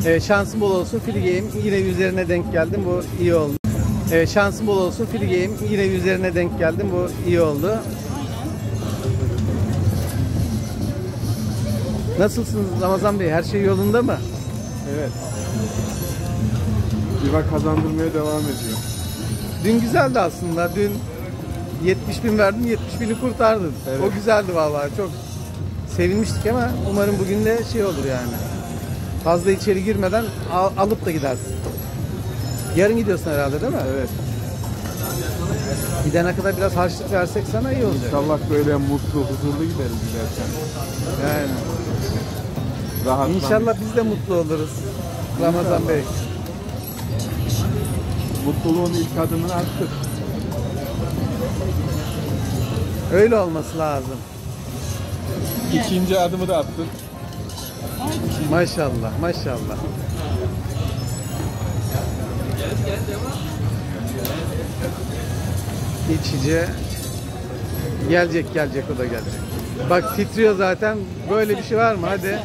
Şansın bol olsun Free Game. Yine üzerine denk geldim. Bu iyi oldu. Şansın bol olsun Free Game. Yine üzerine denk geldim. Bu iyi oldu. Nasılsınız Ramazan Bey? Her şey yolunda mı? Evet. Diva kazandırmaya devam ediyor. Dün güzeldi aslında. Dün 70.000 verdim, 70.000'i kurtardın. Evet. O güzeldi vallahi. Çok sevinmiştik ama umarım bugün de şey olur yani. Fazla içeri girmeden alıp da gidersin. Yarın gidiyorsun herhalde değil mi? Evet. Gidene kadar biraz harçlık versek sana iyi olacak. İnşallah böyle mutlu, huzurlu gideriz giderken. Yani. Rahatlamış. İnşallah biz de mutlu oluruz. Ramazan Bey. Mutluluğun ilk adımını attık. Öyle olması lazım. İkinci adımı da attık. Maşallah, maşallah. İçici. Gelecek o da gelecek. Bak titriyor zaten. Böyle bir şey var mı? Hadi.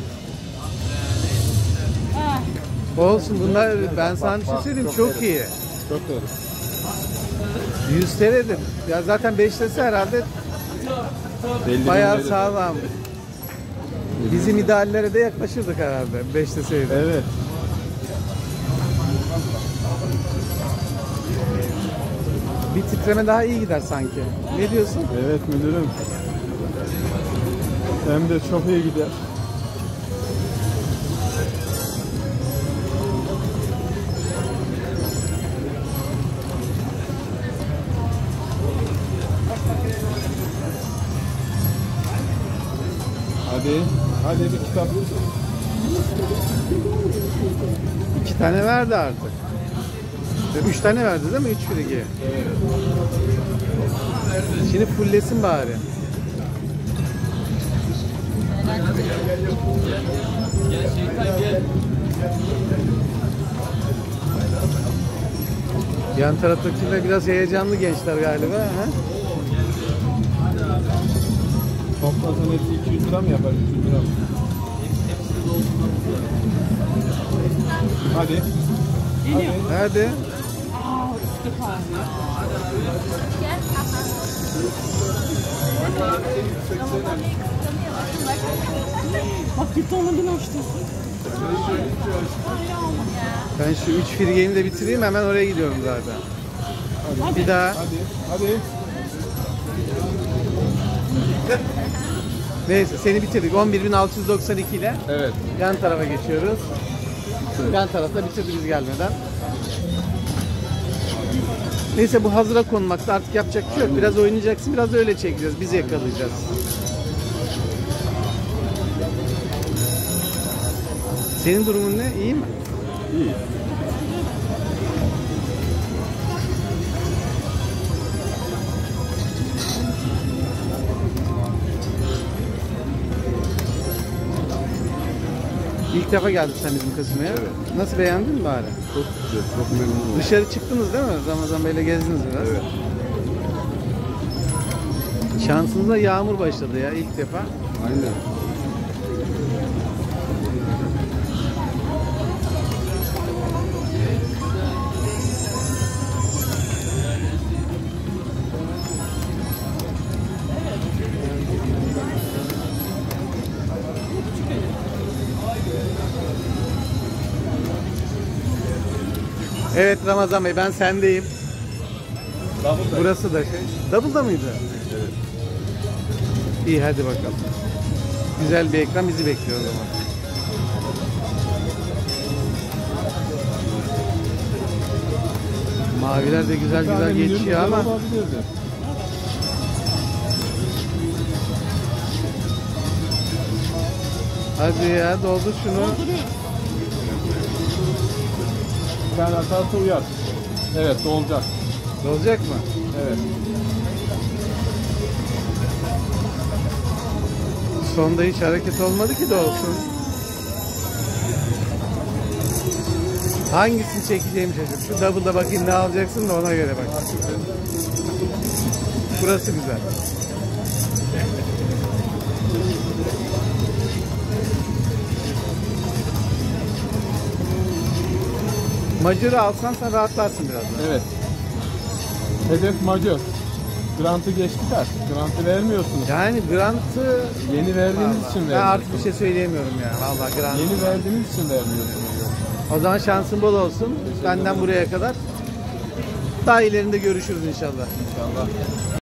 Olsun bunlar, ben sana bir şey söyleyeyim, çok iyi. Çok iyi. 100 TL'dir. Ya zaten 5 lirası herhalde bayağı sağlam. Bizim ideallere de yaklaşırdık herhalde 5 deseydi. Evet. Bir titreme daha iyi gider sanki. Ne diyorsun? Evet müdürüm. Hem de çok iyi gider. Hadi bir kitap. 2 tane verdi artık. 3 tane verdi değil mi? 3 frigi. Evet. Şimdi fulllesin bari. Yan taraftakiler biraz heyecanlı gençler galiba. Ha? Toplasan hepsi 200 lira mı yapar? 300 lira mı? Hadi. Hadi. Bak gitti onu bin açtın. Ben şu 3 free game'i de bitireyim, hemen oraya gidiyorum zaten. Hadi. Bir daha. Hadi. Neyse seni bitirdik. 11.692 ile Evet. yan tarafa geçiyoruz. Yan tarafta bitirdi biz gelmeden. Neyse bu hazıra konmakta artık yapacak bir şey yok. Biraz oynayacaksın, biraz öyle çekeceğiz. Biz yakalayacağız. Senin durumun ne? İyi mi? İyi. İlk defa geldin sen bizim kasinoya. Evet. Nasıl, beğendin mi bari? Çok güzel, çok memnun oldum. Dışarı çıktınız değil mi? Ramazan Bey'le gezdiniz biraz. Evet. Şansınıza yağmur başladı ya ilk defa. Aynen. Evet Ramazan Bey, ben sendeyim. Double'da. Burası da şey. Double'da mıydı? Evet. İyi hadi bakalım. Güzel bir ekran bizi bekliyor o zaman. Maviler de güzel güzel geçiyor ama hadi ya, doldur şunu. Sen atarsa uyar. Evet, dolacak. Dolacak mı? Evet. Sonda hiç hareket olmadı ki dolsun. Hangisini çekeceğimi şaşırdım. Şu double'da bakayım ne alacaksın da ona göre bak. Burası güzel. Major'u alsan sen rahatlarsın biraz daha. Evet. Hedef Major. Grant'ı geçtik artık. Grant'ı vermiyorsunuz. Yani Grant'ı Yeni verdiğiniz Vallahi, için ben artık bir vermiyorsunuz. şey söyleyemiyorum ya. Vallahi Grant. Yeni verdiğiniz için vermiyorsunuz. O zaman şansın bol olsun. Benden buraya kadar. Daha ilerinde görüşürüz inşallah. İnşallah.